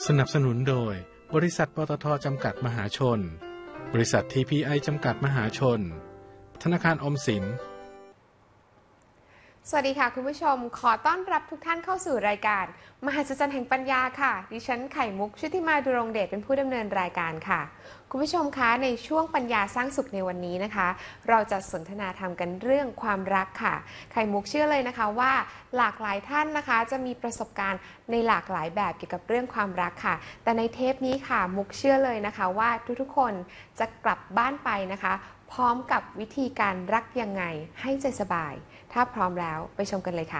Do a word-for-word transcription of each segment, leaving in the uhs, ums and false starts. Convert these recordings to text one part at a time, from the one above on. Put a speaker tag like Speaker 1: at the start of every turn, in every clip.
Speaker 1: สนับสนุนโดยบริษัทปตท.จำกัดมหาชนบริษัท ที พี ไอ จำกัดมหาชนธนาคารออมสิน
Speaker 2: สวัสดีค่ะคุณผู้ชมขอต้อนรับทุกท่านเข้าสู่รายการมหัศจรรย์แห่งปัญญาค่ะดิฉันไข่มุกชุติมาดุรงเดชเป็นผู้ดำเนินรายการค่ะคุณผู้ชมคะในช่วงปัญญาสร้างสุขในวันนี้นะคะเราจะสนทนาธรรมกันเรื่องความรักค่ะไข่มุกเชื่อเลยนะคะว่าหลากหลายท่านนะคะจะมีประสบการณ์ในหลากหลายแบบเกี่ยวกับเรื่องความรักค่ะแต่ในเทปนี้ค่ะมุกเชื่อเลยนะคะว่าทุกๆคนจะกลับบ้านไปนะคะพร้อมกับวิธีการรักยังไงให้ใจสบายถ้าพร้อมแล้วไปชมกันเลยค่ะ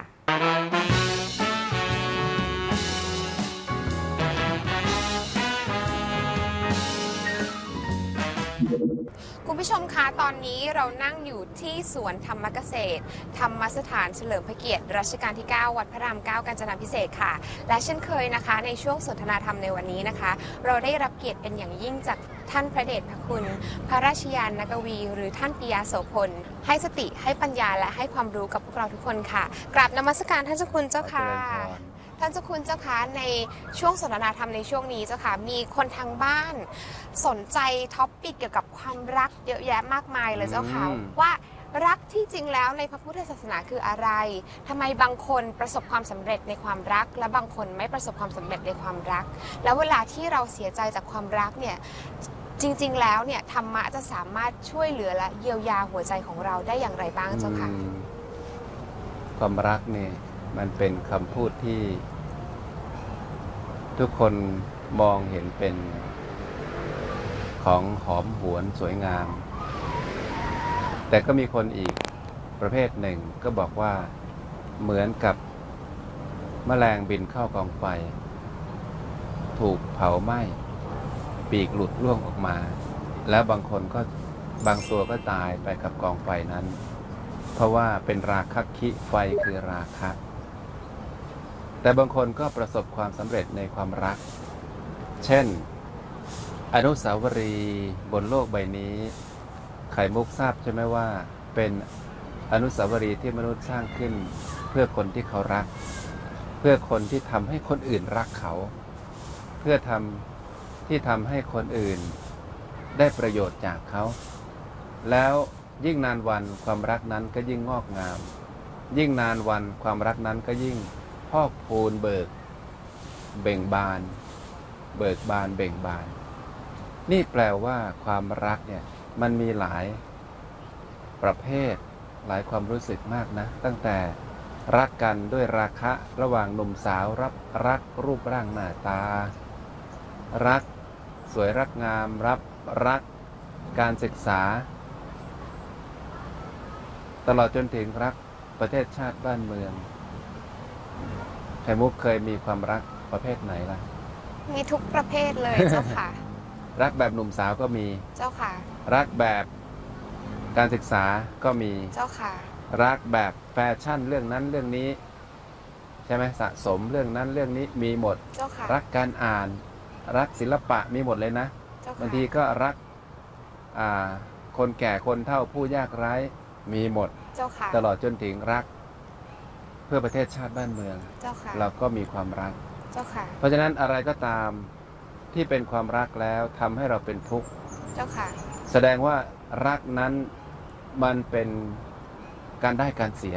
Speaker 2: คุณผู้ชมคะตอนนี้เรานั่งอยู่ที่สวนธรรมเกษตรธรรมสถานเฉลิมพระเกียรติรัชกาลที่เก้าวัดพระรามเก้ากาญจนาภิเษกค่ะและเช่นเคยนะคะในช่วงสนทนาธรรมในวันนี้นะคะเราได้รับเกียรติเป็นอย่างยิ่งจากท่านพระเดชพระคุณพระราชยานนกวีหรือท่านปิยโสพลให้สติให้ปัญญาและให้ความรู้กับพวกเราทุกคนค่ะกราบนมัสการท่านเจ้าคุณเจ้าค่ะท่านเจ้าคุณเจ้าคะในช่วงสนทนาธรรมในช่วงนี้เจ้าค่ะมีคนทางบ้านสนใจท็อปปิกเกี่ยวกับความรักเยอะแยะมากมายเลยเจ้าค่ะว่ารักที่จริงแล้วในพระพุทธศาสนาคืออะไรทำไมบางคนประสบความสำเร็จในความรักและบางคนไม่ประสบความสำเร็จในความรักแล้วเวลาที่เราเสียใจจากความรักเนี่ยจริงๆแล้วเนี่ยธรรมะจะสามารถช่วยเหลือและเยียวยาหัวใจของเราได้อย่างไรบ้างเจ้าค่ะ
Speaker 3: ความรักเนี่ยมันเป็นคำพูดที่ทุกคนมองเห็นเป็นของหอมหวนสวยงามแต่ก็มีคนอีกประเภทหนึ่งก็บอกว่าเหมือนกับแมลงบินเข้ากองไฟถูกเผาไหม้ปีกหลุดร่วงออกมาแล้วบางคนก็บางตัวก็ตายไปกับกองไฟนั้นเพราะว่าเป็นราคะคิไฟคือราคะแต่บางคนก็ประสบความสำเร็จในความรักเช่นอนุสาวรีย์บนโลกใบนี้ไข่มุกทราบใช่ไหมว่าเป็นอนุสาวรีย์ที่มนุษย์สร้างขึ้นเพื่อคนที่เขารักเพื่อคนที่ทำให้คนอื่นรักเขาเพื่อทำที่ทำให้คนอื่นได้ประโยชน์จากเขาแล้วยิ่งนานวันความรักนั้นก็ยิ่งงอกงามยิ่งนานวันความรักนั้นก็ยิ่งพอกพูนเบิกเบ่งบานเบิกบานเบ่งบานนี่แปลว่าความรักเนี่ยมันมีหลายประเภทหลายความรู้สึกมากนะตั้งแต่รักกันด้วยราคะระหว่างหนุ่มสาวรับรักรูปร่างหน้าตารักสวยรักงามรับรักการศึกษาตลอดจนถึงรักประเทศชาติบ้านเมืองไข่มุกเคยมีความรักประเภทไหนล่ะ
Speaker 2: มีทุกประเภทเลยเจ้าค่ะ
Speaker 3: รักแบบหนุ่มสาวก็มี
Speaker 2: เจ้าค่ะ
Speaker 3: รักแบบการศึกษาก็มี
Speaker 2: เจ้าค่ะ
Speaker 3: รักแบบแฟชั่นเรื่องนั้นเรื่องนี้ใช่ไหมสะสมเรื่องนั้นเรื่องนี้มีหมด
Speaker 2: เจ้าค่ะ
Speaker 3: รักการอ่านรักศิลปะมีหมดเลยนะบางทีก็รักอ่าคนแก่คนเฒ่าผู้ยากไร้มีหมด
Speaker 2: เจ้าค่ะ
Speaker 3: ตลอดจนถึงรักเพื่อประเทศชาติบ้านเมือง
Speaker 2: เจ้าค่ะ
Speaker 3: เราก็มีความรัก
Speaker 2: เจ้าค่ะ
Speaker 3: เพราะฉะนั้นอะไรก็ตามที่เป็นความรักแล้วทำให้เราเป็นทุกข์
Speaker 2: เจ้าค่ะ
Speaker 3: แสดงว่ารักนั้นมันเป็นการได้การเสีย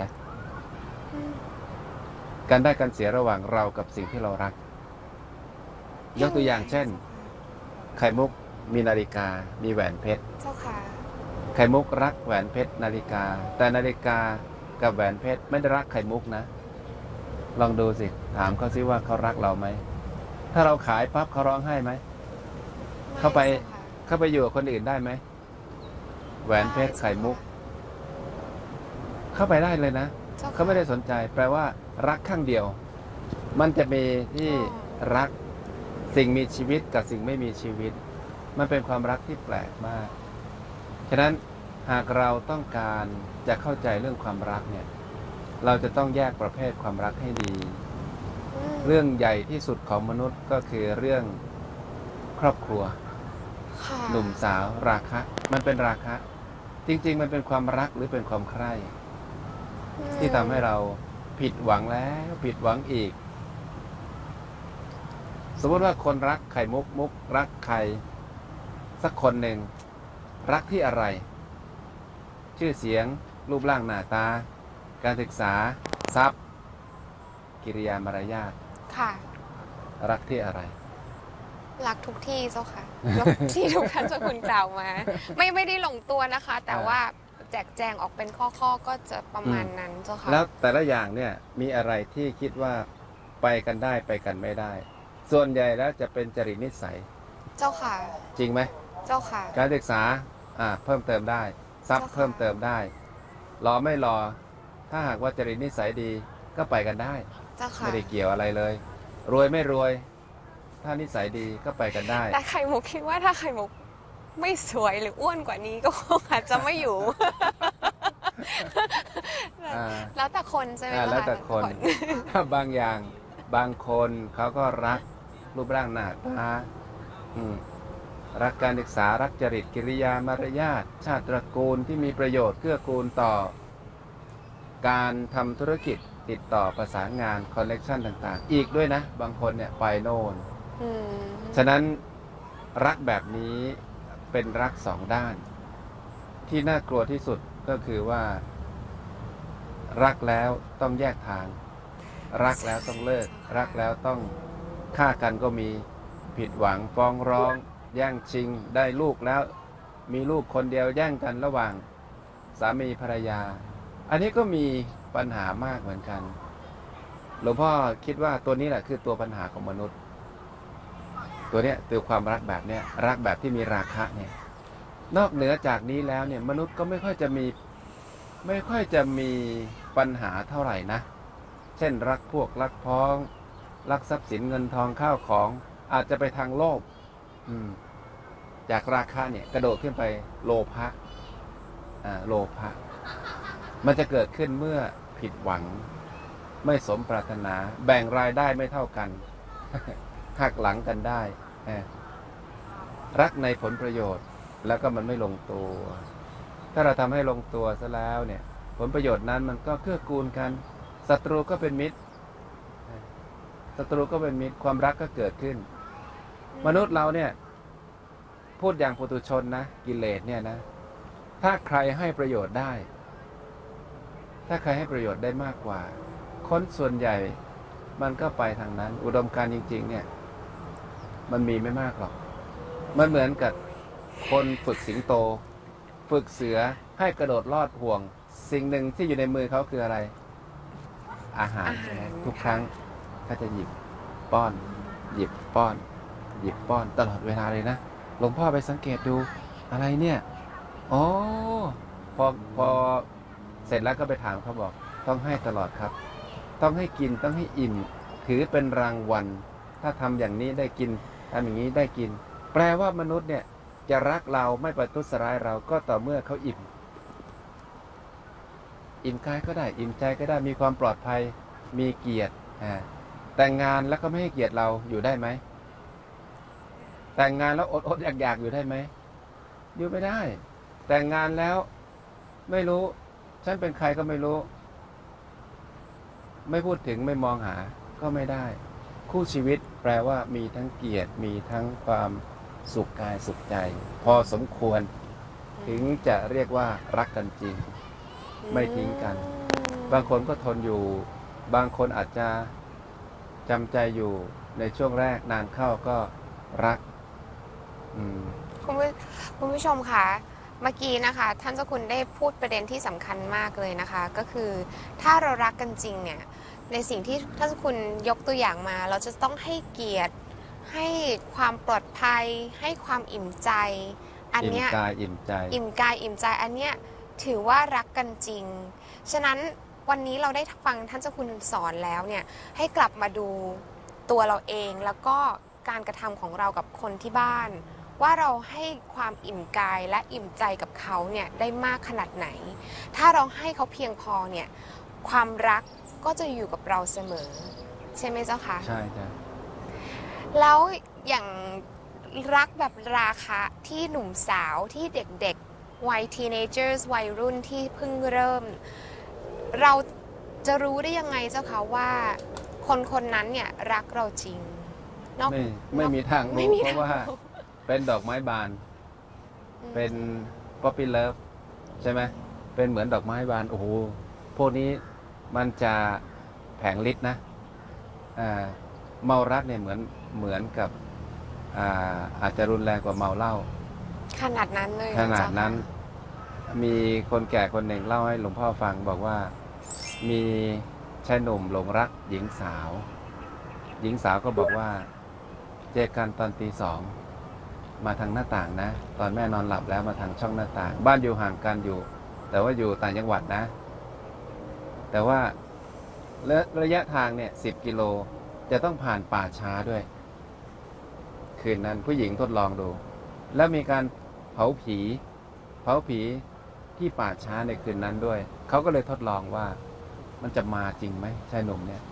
Speaker 3: การได้การเสียระหว่างเรากับสิ่งที่เรารักยกตัวอย่างเช่นไข่มุกมีนาฬิกามีแหวนเพชร
Speaker 2: เจ้าค่ะ
Speaker 3: ไข่มุกรักแหวนเพชรนาฬิกาแต่นาฬิกากับแหวนเพชรไม่ได้รักไข่มุกนะลองดูสิถามเขาซิว่าเขารักเราไหมถ้าเราขายปั๊บเขาร้องไห้ไหมเขาไปเขาไปอยู่กับคนอื่นได้ไหมแหวนเพชรไข่มุกเข้าไปได้เลยนะเขาไม่ได้สนใจแปลว่ารักข้างเดียวมันจะมีที่รักสิ่งมีชีวิตกับสิ่งไม่มีชีวิตมันเป็นความรักที่แปลกมากฉะนั้นหากเราต้องการจะเข้าใจเรื่องความรักเนี่ยเราจะต้องแยกประเภทความรักให้ดีเรื่องใหญ่ที่สุดของมนุษย์ก็คือเรื่องครอบครัวหนุ่มสาวราคะมันเป็นราคะจริงๆมันเป็นความรักหรือเป็นความใคร่ที่ทำให้เราผิดหวังแล้วผิดหวังอีกสมมติว่าคนรักไข่มุกมุกรักใครสักคนหนึ่งรักที่อะไรชื่อเสียงรูปร่างหน้าตาการศึกษาทรัพย์กิริยามารยาท
Speaker 2: ค่ะ
Speaker 3: รักที่อะไร
Speaker 2: รักทุกที่เจ้าค่ะรักที่ทุกท่านเจ้าคุณกล่าวมาไม่ไม่ได้ลงตัวนะคะแต่ว่าแจกแจงออกเป็นข้อๆก็จะประมาณนั้นเจ้าค่ะ
Speaker 3: แล้วแต่ละอย่างเนี่ยมีอะไรที่คิดว่าไปกันได้ไปกันไม่ได้ส่วนใหญ่แล้วจะเป็นจริตนิสัย
Speaker 2: เจ้าค่ะ
Speaker 3: จริงไหม
Speaker 2: เจ้าค่ะ
Speaker 3: การศึกษาอ่าเพิ่มเติมได้ทรัพย์เพิ่มเติมได้รอไม่รอถ้าหากว่าจริตนิสัยดีก็ไปกันได้ไม่ได้เกี่ยวอะไรเลยรวยไม่รวยถ้านิสัยดีก็ไปกันได้
Speaker 2: แต่ไข่มุกคิดว่าถ้าไข่มุกไม่สวยหรืออ้วนกว่านี้ก็คงอาจจะไม่อยู่แล้วแต่คนใช่ไหมคะ
Speaker 3: แล้วแต่คนบางอย่างบางคนเขาก็รักรูปร่างหน้าตารักการศึกษารักจริตกิริยามารยาทชาติตระกูลที่มีประโยชน์เกื้อกูลต่อการทำธุรกิจติดต่อประสานงานคอนเนคชั่นต่างๆอีกด้วยนะบางคนเนี่ยไปโน่นฉะนั้นรักแบบนี้เป็นรักสองด้านที่น่ากลัวที่สุดก็คือว่ารักแล้วต้องแยกทางรักแล้วต้องเลิกรักแล้วต้องฆ่ากันก็มีผิดหวังฟ้องร้องแย่งชิงได้ลูกแล้วมีลูกคนเดียวแย่งกันระหว่างสามีภรรยาอันนี้ก็มีปัญหามากเหมือนกันหลวงพ่อคิดว่าตัวนี้แหละคือตัวปัญหาของมนุษย์ตัวเนี้ยตัวความรักแบบเนี้ยรักแบบที่มีราคะเนี่ยนอกเหนือจากนี้แล้วเนี่ยมนุษย์ก็ไม่ค่อยจะมีไม่ค่อยจะมีปัญหาเท่าไหร่นะเช่นรักพวกรักพ้องรักทรัพย์สินเงินทองข้าวของอาจจะไปทางโลภจากราคะเนี่ยกระโดดขึ้นไปโลภะอ่าโลภะมันจะเกิดขึ้นเมื่อผิดหวังไม่สมปรารถนาแบ่งรายได้ไม่เท่ากันหักหลังกันได้รักในผลประโยชน์แล้วก็มันไม่ลงตัวถ้าเราทำให้ลงตัวซะแล้วเนี่ยผลประโยชน์นั้นมันก็เกื้อกูลกันศัตรูก็เป็นมิตรศัตรูก็เป็นมิตรความรักก็เกิดขึ้นมนุษย์เราเนี่ยพูดอย่างปุถุชนนะกิเลสเนี่ยนะถ้าใครให้ประโยชน์ได้ถ้าใครให้ประโยชน์ได้มากกว่าคนส่วนใหญ่มันก็ไปทางนั้นอุดมการณ์จริงๆเนี่ยมันมีไม่มากหรอกมันเหมือนกับคนฝึกสิงโตฝึกเสือให้กระโดดลอดห่วงสิ่งหนึ่งที่อยู่ในมือเขาคืออะไรอาหารใช่ไหมทุกครั้งเขาจะหยิบป้อนหยิบป้อนหยิบป้อนตลอดเวลาเลยนะหลวงพ่อไปสังเกตดูอะไรเนี่ยอ๋อพอพอเสร็จแล้วก็ไปถามเขาบอกต้องให้ตลอดครับต้องให้กินต้องให้อิ่มถือเป็นรางวัลถ้าทำอย่างนี้ได้กินทำอย่างนี้ได้กินแปลว่ามนุษย์เนี่ยจะรักเราไม่ประทุษร้ายเราก็ต่อเมื่อเขาอิ่มอิ่มกายก็ได้อิ่มใจก็ได้มีความปลอดภัยมีเกียรติแต่งงานแล้วก็ไม่ให้เกียรติเราอยู่ได้ไหมแต่งงานแล้วอดอดอยากอยากอยู่ได้ไหมอยู่ไม่ได้แต่งงานแล้วไม่รู้ฉันเป็นใครก็ไม่รู้ไม่พูดถึงไม่มองหาก็ไม่ได้คู่ชีวิตแปลว่ามีทั้งเกียรติมีทั้งความสุขกายสุขใจพอสมควรถึงจะเรียกว่ารักกันจริงไม่ทิ้งกันบางคนก็ทนอยู่บางคนอาจจะจำใจอยู่ในช่วงแรกนานเข้าก็รัก
Speaker 2: คุณผู้คุณผู้ชมคะเมื่อกี้นะคะท่านเจ้าคุณได้พูดประเด็นที่สำคัญมากเลยนะคะก็คือถ้าเรารักกันจริงเนี่ยในสิ่งที่ท่านเจ้าคุณยกตัวอย่างมาเราจะต้องให้เกียรติให้ความปลอดภัยให้ความอิ่มใจอันเนี้ย
Speaker 3: อิ่มกายอิ่มใจ
Speaker 2: อิ่มกายอิ่มใจอันเนี้ยถือว่ารักกันจริงฉะนั้นวันนี้เราได้ฟังท่านเจ้าคุณสอนแล้วเนี่ยให้กลับมาดูตัวเราเองแล้วก็การกระทำของเรากับคนที่บ้านว่าเราให้ความอิ่มกายและอิ่มใจกับเขาเนี่ยได้มากขนาดไหนถ้าเราให้เขาเพียงพอเนี่ยความรักก็จะอยู่กับเราเสมอใช่ไหมเจ้าคะ
Speaker 3: ใช่ใช่
Speaker 2: แล้วอย่างรักแบบราคะที่หนุ่มสาวที่เด็กๆวัยทีเนเจอร์วัยรุ่นที่เพิ่งเริ่มเราจะรู้ได้ยังไงเจ้าคะว่าคนคนนั้นเนี่ยรักเราจริงนอก
Speaker 3: ไม่ไม่มีทาง
Speaker 2: ไม่
Speaker 3: รู้
Speaker 2: มี
Speaker 3: เพราะว่า
Speaker 2: ทางรู้
Speaker 3: เป็นดอกไม้บาน
Speaker 2: อืม
Speaker 3: เป็นป๊อปปี้เลิฟใช่ไหมเป็นเหมือนดอกไม้บานโอ้โหพวกนี้มันจะแผงฤทธิ์นะอ่าเมารักเนี่ยเหมือนเหมือนกับอ่าอาจจะรุนแรงกว่าเมาเหล้า
Speaker 2: ขนาดนั้นเลยเหร
Speaker 3: ข
Speaker 2: อ
Speaker 3: นาด
Speaker 2: เจ้าค่ะ
Speaker 3: นั้นมีคนแก่คนหนึ่งเล่าให้หลวงพ่อฟังบอกว่ามีชายหนุ่มหลงรักหญิงสาว หญิงสาวก็บอกว่าเจอกันตอนตีสองมาทางหน้าต่างนะ ตอนแม่นอนหลับแล้วมาทางช่องหน้าต่าง บ้านอยู่ห่างกันอยู่ แต่ว่าอยู่ต่างจังหวัดนะ แต่ว่าระระยะทางเนี่ยสิบกิโลจะต้องผ่านป่าช้าด้วย คืนนั้นผู้หญิงทดลองดู แล้วมีการเผาผีเผาผีที่ป่าช้าในคืนนั้นด้วยเขาก็เลยทดลองว่ามันจะมาจริงไหมชายหนุ่มเนี่ย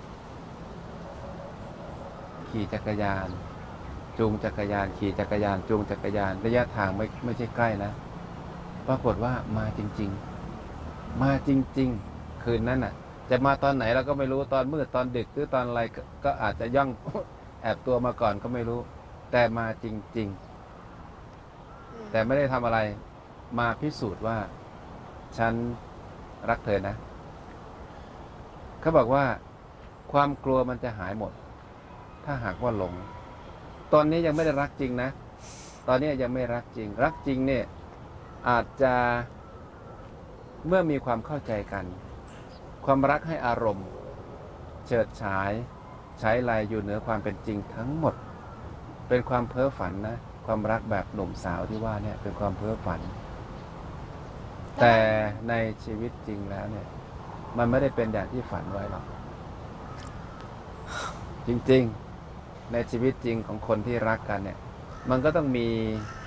Speaker 3: ขี่จักรยาน จูงจักรยาน ขี่จักรยาน จูงจักรยาน ระยะทางไม่ไม่ใช่ใกล้นะปรากฏว่ามาจริง ๆ มาจริง ๆ คืนนั้นน่ะ จะมาตอนไหนเราก็ไม่รู้ตอนมืดตอนดึกหรือตอนอะไรก็ก็อาจจะย่อง แอบตัวมาก่อนก็ไม่รู้ แต่มาจริง ๆ แต่ไม่ได้ทำอะไรมาพิสูจน์ว่าฉันรักเธอนะเขาบอกว่าความกลัวมันจะหายหมด ถ้าหากว่าหลง ตอนนี้ยังไม่ได้รักจริงนะ ตอนนี้ยังไม่รักจริง รักจริงเนี่ยอาจจะเมื่อมีความเข้าใจกัน ความรักให้อารมณ์เฉิดฉายใช้ลายอยู่เหนือความเป็นจริงทั้งหมดเป็นความเพ้อฝันนะความรักแบบหนุ่มสาวที่ว่าเนี่ยเป็นความเพ้อฝัน แต่ในชีวิตจริงแล้วเนี่ยมันไม่ได้เป็นอย่างที่ฝันไว้หรอกจริงๆในชีวิตจริงของคนที่รักกันเนี่ยมันก็ต้องมี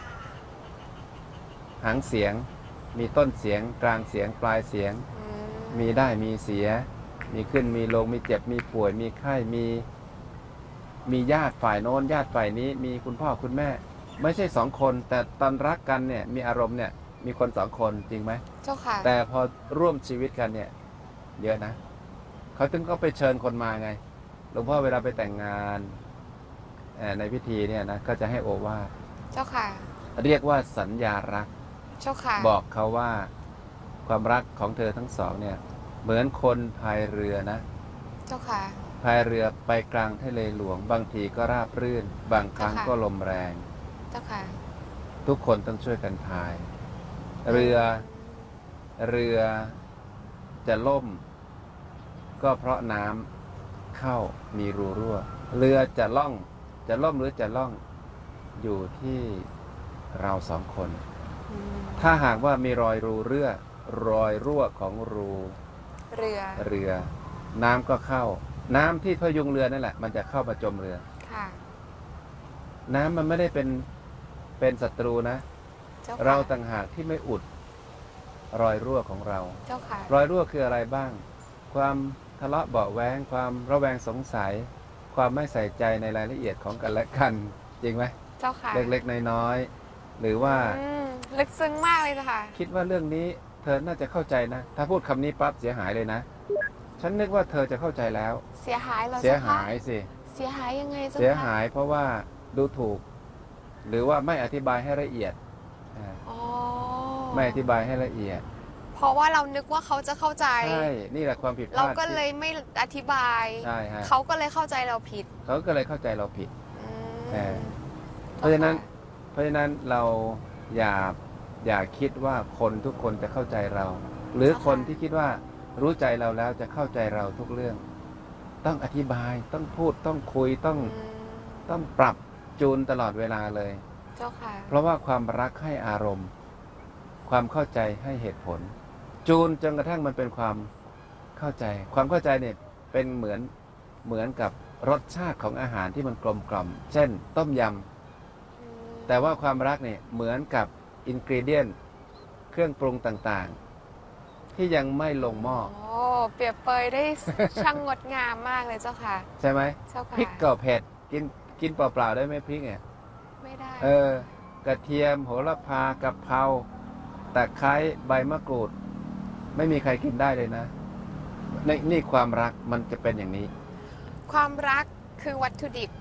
Speaker 3: หางเสียงมีต้นเสียงกลางเสียงปลายเสียง
Speaker 2: อืม
Speaker 3: มีได้มีเสียมีขึ้นมีลงมีเจ็บมีป่วยมีไข้มีมีญาติฝ่ายโน้นญาติฝ่ายนี้มีคุณพ่อคุณแม่ไม่ใช่สองคนแต่ตอนรักกันเนี่ยมีอารมณ์เนี่ยมีคนสองคนจริงไหม
Speaker 2: เจ้าค่ะ
Speaker 3: แต่พอร่วมชีวิตกันเนี่ยเยอะนะเขาถึงก็ไปเชิญคนมาไงหลวงพ่อเวลาไปแต่งงานเอ่อในพิธีเนี่ยนะก็จะให้โอวาท
Speaker 2: เจ้าค่ะ
Speaker 3: เรียกว่าสัญญารัก
Speaker 2: เจ้าค่ะ
Speaker 3: บอกเขาว่าความรักของเธอทั้งสองเนี่ยเหมือนคนพายเรือนะ
Speaker 2: เจ้าค่ะ
Speaker 3: พายเรือไปกลางทะเลหลวงบางทีก็ราบรื่น บางครั้ง
Speaker 2: เจ้าค่ะ
Speaker 3: ก็ลมแรง
Speaker 2: เจ้าค่ะ
Speaker 3: ทุกคนต้องช่วยกันพาย เรือเรือจะล่ม ก็เพราะน้ำเข้ามีรูรั่ว เรือจะล่องจะล่มหรือจะล่องอยู่ที่เราสองคน
Speaker 2: อืม
Speaker 3: ถ้าหากว่ามีรอยรูเรือรอยรั่วของรู
Speaker 2: เรือ
Speaker 3: เรือ น้ำก็เข้า น้ำที่พยุงเรือนั่นแหละมันจะเข้ามาจมเรือ
Speaker 2: ค่ะ
Speaker 3: น้ำมันไม่ได้เป็นเป็นศัตรูนะ
Speaker 2: เจ้าค่ะ
Speaker 3: เราต่างหากที่ไม่อุดรอยรั่วของเรา
Speaker 2: เจ้าค่ะ
Speaker 3: รอยรั่วคืออะไรบ้าง ความทะเลาะเบาะแว้ง ความระแวงสงสัย ความไม่ใส่ใจในรายละเอียดของกันและกัน จริงไหม
Speaker 2: เจ้าค่ะ
Speaker 3: เล็กๆน้อยๆหรือว่า
Speaker 2: อืมลึกซึ้งมากเลยเจ้าค่ะ
Speaker 3: คิดว่าเรื่องนี้เธอน่าจะเข้าใจนะ ถ้าพูดคำนี้ปั๊บเสียหายเลยนะ ฉันนึกว่าเธอจะเข้าใจแล้ว
Speaker 2: เสียหายเหรอ
Speaker 3: เสีย
Speaker 2: เจ้าค่ะ
Speaker 3: หายสิ
Speaker 2: เสียหายยังไงเจ้าค่ะ
Speaker 3: เสียหายเพราะว่าดูถูก หรือว่าไม่อธิบายให้ละเอียดอ่า
Speaker 2: อ๋อ
Speaker 3: ไม่อธิบายให้ละเอียด
Speaker 2: เพราะว่าเรานึกว่าเขาจะเข้าใจ
Speaker 3: ใช่นี่แหละความผิดพลาด
Speaker 2: เราก็
Speaker 3: ที่
Speaker 2: เลยไม่อธิบาย
Speaker 3: ใช่ฮะ
Speaker 2: เขาก็เลยเข้าใจเราผิด
Speaker 3: เขาก็เลยเข้าใจเราผิด
Speaker 2: อืม
Speaker 3: เออ เพราะฉะนั้น เพราะฉะนั้นเราอย่าอย่าคิดว่าคนทุกคนจะเข้าใจเรา หรือคนที่คิดว่ารู้ใจเราแล้วจะเข้าใจเราทุกเรื่อง ต้องอธิบายต้องพูดต้องคุยต้อง
Speaker 2: อืม
Speaker 3: ต้องปรับจูนตลอดเวลาเลย
Speaker 2: เจ้าค่ะ
Speaker 3: เพราะว่าความรักให้อารมณ์ ความเข้าใจให้เหตุผล จูนจนกระทั่งมันเป็นความเข้าใจ ความเข้าใจเนี่ยเป็นเหมือนเหมือนกับรสชาติของอาหารที่มันกลมกล่อม เช่น ต้มยำแต่ว่าความรักเนี่ยเหมือนกับอินกรีเดียนเครื่องปรุงต่างๆ ที่ยังไม่ลงหม้อ
Speaker 2: โอ้เปรียบเปยได้ ช่างงดงามมากเลยเจ้าค่ะ
Speaker 3: ใช่ไหม
Speaker 2: เจ้าค่ะ
Speaker 3: พริกก็เผ็ดกินกินเปล่าๆได้ไหมพริกเนี่ย
Speaker 2: ไม่ได้
Speaker 3: เออกระเทียมโหระพากะเพราตะไคร้ใบมะกรูด ไม่มีใครกินได้เลยนะในนี่ความรักมันจะเป็นอย่างนี้
Speaker 2: ความรักคือวัตถุดิบ ค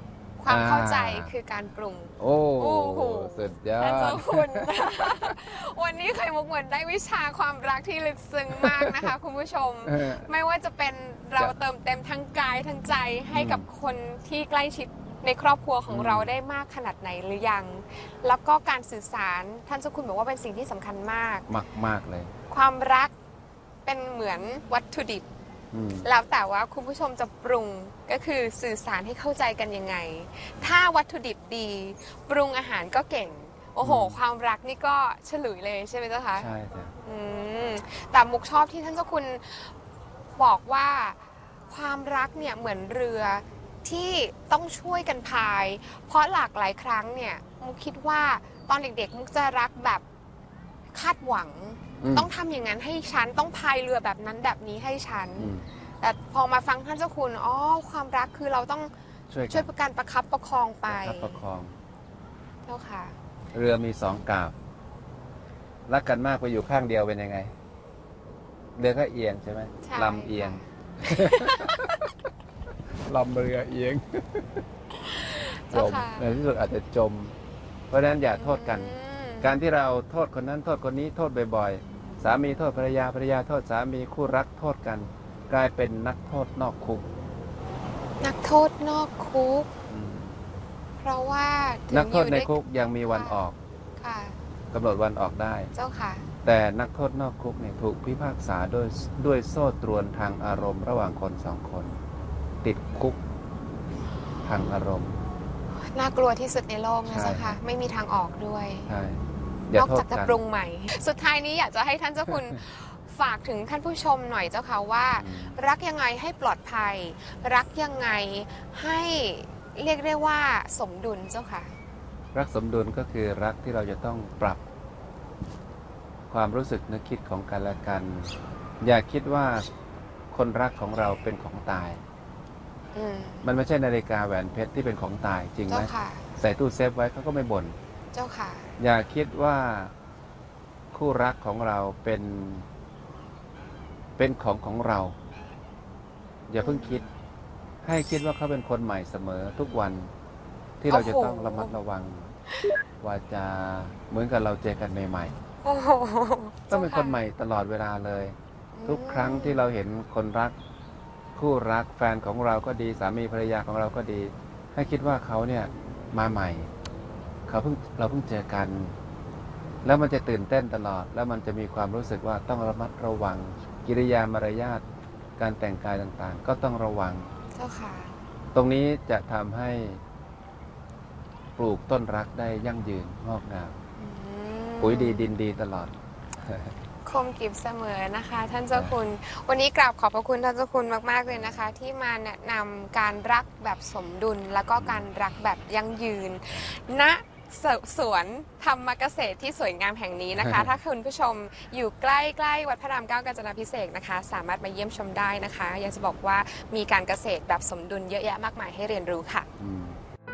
Speaker 2: ความเข้าใจคือการปรุง
Speaker 3: โอ้
Speaker 2: โอ้โห
Speaker 3: สุดยอ
Speaker 2: ท่านเจ้า
Speaker 3: ด
Speaker 2: คุณ วันนี้ไข่มุกเหมือนได้วิชาความรักที่ลึกซึ้งมากนะคะ คุณผู้ชม
Speaker 3: เออ
Speaker 2: ไม่ว่าจะเป็นเรา
Speaker 3: จะ
Speaker 2: เติมเต็มทั้งกายทั้งใจให้
Speaker 3: อืม
Speaker 2: กับคนที่ใกล้ชิดในครอบครัวของ
Speaker 3: อืม
Speaker 2: เราได้มากขนาดไหนหรือยัง แล้วก็การสื่อสารท่านเจ้าคุณบอกว่าเป็นสิ่งที่สำคัญมาก
Speaker 3: มากมากเลย
Speaker 2: ความรักเป็นเหมือนวัตถุดิบ
Speaker 3: อืม
Speaker 2: แล้วแต่ว่าคุณผู้ชมจะปรุงก็คือสื่อสารให้เข้าใจกันยังไง ถ้าวัตถุดิบดี ปรุงอาหารก็เก่ง โอ้โห
Speaker 3: อืม
Speaker 2: ความรักนี่ก็ฉลุยเลยใช่ไหมเจ้าคะ
Speaker 3: ใช่จ้ะ
Speaker 2: อืมแต่มุกชอบที่ท่านเจ้าคุณบอกว่าความรักเนี่ยเหมือนเรือที่ต้องช่วยกันพาย เพราะหลากหลายครั้งเนี่ยมุกคิดว่าตอนเด็กๆมุกจะรักแบบคาดหวัง
Speaker 3: อืม
Speaker 2: ต้องทำอย่างนั้นให้ฉันต้องพายเรือแบบนั้นแบบนี้ให้ฉัน
Speaker 3: อืม
Speaker 2: แต่พอมาฟังท่านเจ้าคุณอ๋อความรักคือเราต้อง
Speaker 3: ช่วย
Speaker 2: ช่
Speaker 3: กั
Speaker 2: วย
Speaker 3: น
Speaker 2: ประกันประคับประคองไป
Speaker 3: ประคับประคอง
Speaker 2: เจ้าค่ะ
Speaker 3: เรือมีสองกาบรักกันมากไปอยู่ข้างเดียวเป็นยังไง เรือก็เอียงใช่ไหม
Speaker 2: ใช่
Speaker 3: ลำเอียง ลำเรือเอียง จ
Speaker 2: เจ้าม ค่ะ
Speaker 3: ในที่สุดอาจจะจม เพราะฉะนั้นอย่าโทษกัน
Speaker 2: อืม
Speaker 3: การที่เราโทษคนนั้นโทษคนนี้โทษบ่อยๆ สามีโทษภรรยาภรรยาโทษสามีคู่รักโทษกัน กลายเป็นนักโทษนอกคุก
Speaker 2: นักโทษนอกคุก
Speaker 3: อืม
Speaker 2: เพราะว่าถึง
Speaker 3: นักโทษ
Speaker 2: อยู่
Speaker 3: ใน
Speaker 2: ด้วย
Speaker 3: คุกยังมีวันออก
Speaker 2: ค่ะ
Speaker 3: กำหนดวันออกได้
Speaker 2: เจ้าค่ะ
Speaker 3: แต่นักโทษนอกคุกเนี่ยถูกพิพากษาด้วยด้วยโซ่ตรวนทางอารมณ์ระหว่างคนสองคน ติดคุกทางอารมณ์
Speaker 2: น่ากลัวที่สุดในโลกนะ
Speaker 3: ใช่
Speaker 2: เจ้าค่ะ ไม่มีทางออกด้วย
Speaker 3: ใช่อย่าน
Speaker 2: อก
Speaker 3: โทษ
Speaker 2: จากจะ
Speaker 3: กัน
Speaker 2: ปรุงใหม่ สุดท้ายนี้อยากจะให้ท่านเจ้าคุณ ฝากถึงท่านผู้ชมหน่อยเจ้าค่ะว่า
Speaker 3: อืม
Speaker 2: รักยังไงให้ปลอดภัย รักยังไงให้เรียกได้ว่าสมดุลเจ้าค่ะ
Speaker 3: รักสมดุลก็คือรักที่เราจะต้องปรับ ความรู้สึกนึกคิดของกันและกัน อย่าคิดว่าคนรักของเราเป็นของตาย
Speaker 2: อืม
Speaker 3: มันไม่ใช่นาฬิกาแหวนเพชรที่เป็นของตายจริงไห
Speaker 2: เจ้าม ค่ะ
Speaker 3: ใส่ตู้เซฟไว้เขาก็ไม่บ่น
Speaker 2: เจ้าค่ะ
Speaker 3: อย่าคิดว่าคู่รักของเราเป็นเป็นของของเรา อย่าเพิ่งคิด ให้คิดว่าเขาเป็นคนใหม่เสมอทุกวันที่เราจะต้อง
Speaker 2: โอ้โห
Speaker 3: ระมัดระวังวาจาเหมือนกับเราเจอกันใหม่
Speaker 2: โอ้โห
Speaker 3: ๆต้องเป็นคนใหม่ตลอดเวลาเลย ทุกครั้งที่เราเห็นคนรัก คู่รักแฟนของเราก็ดีสามีภรรยาของเราก็ดี ให้คิดว่าเขาเนี่ยมาใหม่ เขาเพิ่งเราเพิ่งเจอกัน แล้วมันจะตื่นเต้นตลอด แล้วมันจะมีความรู้สึกว่าต้องระมัดระวัง กิริยามารยาทการแต่งกายต่างๆ ก็ต้องระวัง
Speaker 2: เจ้าค่ะ
Speaker 3: ตรงนี้จะทำให้ปลูกต้นรักได้ยั่งยืนงอกงาม
Speaker 2: อืม
Speaker 3: ปุ๋ยดีดินดีตลอด
Speaker 2: คมกริบเสมอนะคะ ท่านเจ้าคุณ วันนี้กราบขอบพระคุณท่านเจ้าคุณมากๆเลยนะคะ ที่มาแนะนำการรักแบบสมดุล แล้วก็การรักแบบยั่งยืนณสวนธรรมเกษตรที่สวยงามแห่งนี้นะคะ ถ้าคุณผู้ชมอยู่ใกล้ๆวัดพระรามเก้ากาญจนาภิเษกนะคะ สามารถมาเยี่ยมชมได้นะคะอยากจะบอกว่ามีการเกษตรแบบสมดุลเยอะแยะมากมายให้เรียนรู้ค่ะ
Speaker 3: อืม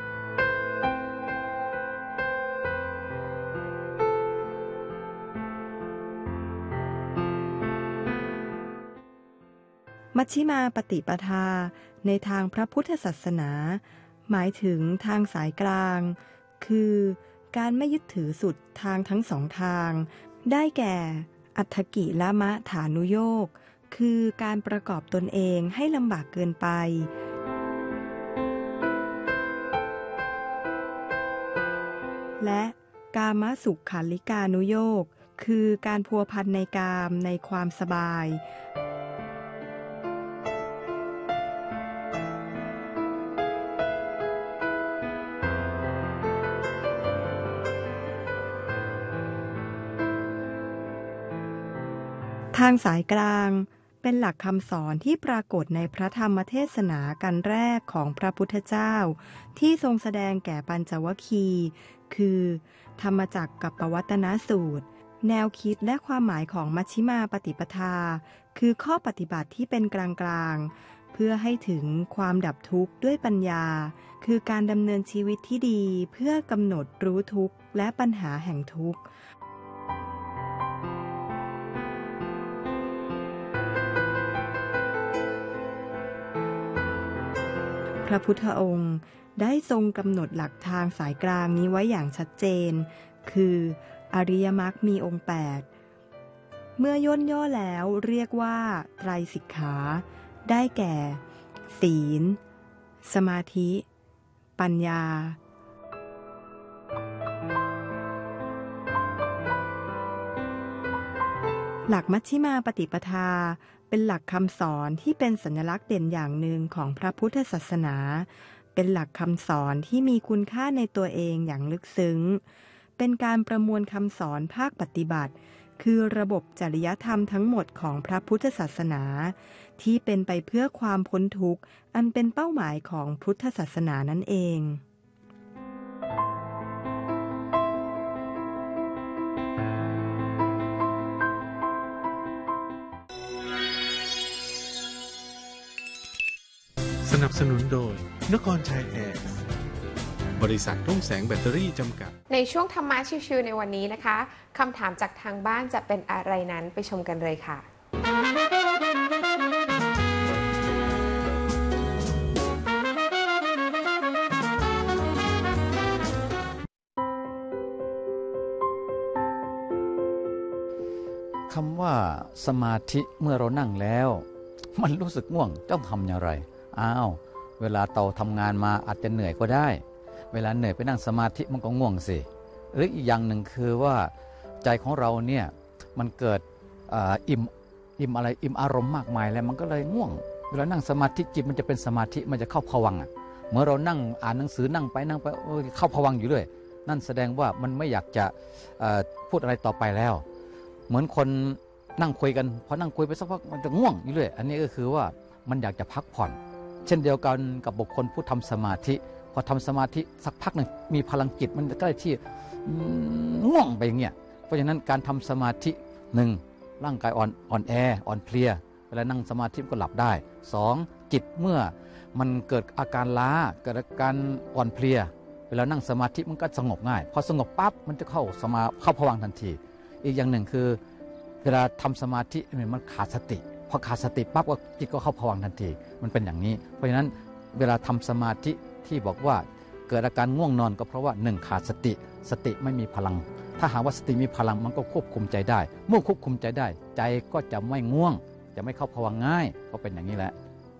Speaker 4: มัชฌิมาปฏิปทาในทางพระพุทธศาสนา หมายถึงทางสายกลาง คือการไม่ยึดถือสุดทางทั้งสองทาง ได้แก่อัตถกิละมะฐานุโยค คือการประกอบตนเองให้ลำบากเกินไป และกามสุขขันลิกานุโยค คือการพัวพันในกามในความสบาย ทางสายกลางเป็นหลักคำสอนที่ปรากฏในพระธรรมเทศนากันแรกของพระพุทธเจ้า ที่ทรงแสดงแก่ปัญจวัคคีย์คือธรรมจักรกับปวัตนสูตร แนวคิดและความหมายของมัชฌิมาปฏิปทา คือข้อปฏิบัติที่เป็นกลางๆเพื่อให้ถึงความดับทุกข์ด้วยปัญญา คือการดำเนินชีวิตที่ดีเพื่อกำหนดรู้ทุกข์และปัญหาแห่งทุกข์ พระพุทธองค์ได้ทรงกำหนดหลักทางสายกลางนี้ไว้อย่างชัดเจนคืออริยมรรคมีองค์แปดเมื่อย่นย่อแล้วเรียกว่าไตรสิกขาได้แก่ศีลสมาธิปัญญาหลักมัชฌิมาปฏิปทาเป็นหลักคำสอนที่เป็นสัญลักษณ์เด่นอย่างหนึ่งของพระพุทธศาสนาเป็นหลักคำสอนที่มีคุณค่าในตัวเองอย่างลึกซึ้งเป็นการประมวลคำสอนภาคปฏิบัติคือระบบจริยธรรมทั้งหมดของพระพุทธศาสนาที่เป็นไปเพื่อความพ้นทุกข์อันเป็นเป้าหมายของพุทธศาสนานั่นเอง
Speaker 1: สนับสนุนโดยนครชัยแอร์บริษัทรุ่งแสงแบตเตอรี่จำกัด
Speaker 2: ในช่วงธรรมะชิวๆในวันนี้นะคะคำถามจากทางบ้านจะเป็นอะไรนั้นไปชมกันเลยค่ะ
Speaker 5: คำว่าสมาธิเมื่อเรานั่งแล้วมันรู้สึกง่วงต้องทำอย่างไรอ้าวเวลาเราทำงานมาอาจจะเหนื่อยก็ได้เวลาเหนื่อยไปนั่งสมาธิมันก็ง่วงสิหรืออีกอย่างหนึ่งคือว่าใจของเราเนี่ยมันเกิดอิ่มอิ่มอะไรอิ่มอารมณ์มากมายแล้วมันก็เลยง่วงเวลานั่งสมาธิจิตมันจะเป็นสมาธิมันจะเข้าภวังค์เมื่อเรานั่งอ่านหนังสือนั่งไปนั่งไปเข้าภวังค์อยู่ด้วยนั่นแสดงว่ามันไม่อยากจะพูดอะไรต่อไปแล้วเหมือนคนนั่งคุยกันพอนั่งคุยไปสักพักมันจะง่วงอยู่เลยอันนี้ก็คือว่ามันอยากจะพักผ่อนเช่นเดียวกันกับบุคคลผู้ทำสมาธิพอทำสมาธิสักพักหนึ่งมีพลังจิตมันใกล้ที่ง่วงไปอย่างเงี้ยเพราะฉะนั้นการทำสมาธิหนึ่งร่างกายอ่อนอ่อนแออ่อนเพลียเวลานั่งสมาธิก็หลับได้สองจิตเมื่อมันเกิดอาการล้าเกิดอาการอ่อนเพลียเวลานั่งสมาธิมันก็สงบง่ายพอสงบปั๊บมันจะเข้าสมาเข้าภวังค์ทันทีอีกอย่างหนึ่งคือเวลาทำสมาธิมันขาดสติพอขาดสติปั๊บก็จิตก็เข้าภวังค์ทันทีมันเป็นอย่างนี้เพราะฉะนั้นเวลาทำสมาธิที่บอกว่าเกิดอาการง่วงนอนก็เพราะว่าหนึ่งขาดสติสติไม่มีพลังถ้าหากว่าสติมีพลังมันก็ควบคุมใจได้เมื่อควบคุมใจได้ใจก็จะไม่ง่วงจะไม่เข้าภวังค์ง่ายก็เป็นอย่างนี้แหละ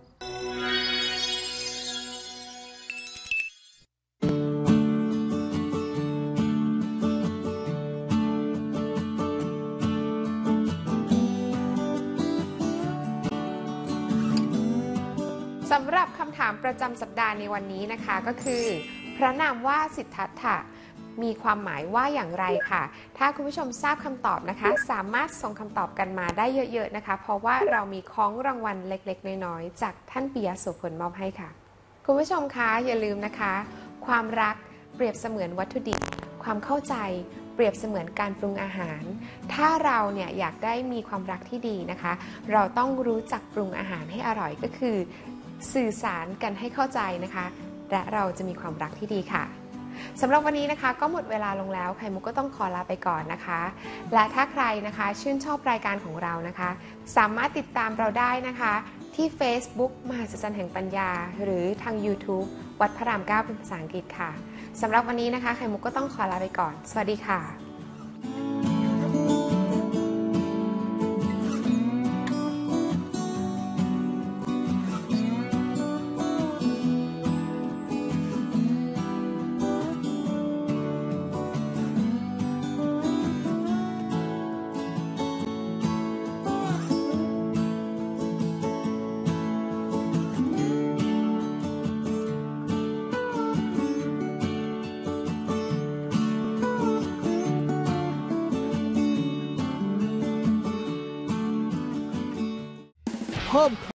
Speaker 2: สำหรับคำถามประจำสัปดาห์ในวันนี้นะคะก็คือพระนามว่าสิทธัตถะมีความหมายว่าอย่างไรค่ะถ้าคุณผู้ชมทราบคำตอบนะคะสามารถส่งคำตอบกันมาได้เยอะๆนะคะเพราะว่าเรามีของรางวัลเล็กๆน้อยๆจากท่านปิยะโสพลมอบให้ค่ะคุณผู้ชมคะอย่าลืมนะคะความรักเปรียบเสมือนวัตถุดิบความเข้าใจเปรียบเสมือนการปรุงอาหารถ้าเราเนี่ยอยากได้มีความรักที่ดีนะคะเราต้องรู้จักปรุงอาหารให้อร่อยก็คือสื่อสารกันให้เข้าใจนะคะและเราจะมีความรักที่ดีค่ะสำหรับวันนี้นะคะก็หมดเวลาลงแล้วไข่มุกก็ต้องขอลาไปก่อนนะคะและถ้าใครนะคะชื่นชอบรายการของเรานะคะสามารถติดตามเราได้นะคะที่ Facebook มหัศจรรย์แห่งปัญญาหรือทาง YouTube วัดพระรามเก้าเป็นภาษาอังกฤษค่ะสำหรับวันนี้นะคะไข่มุกก็ต้องขอลาไปก่อนสวัสดีค่ะ
Speaker 6: เพิ่ม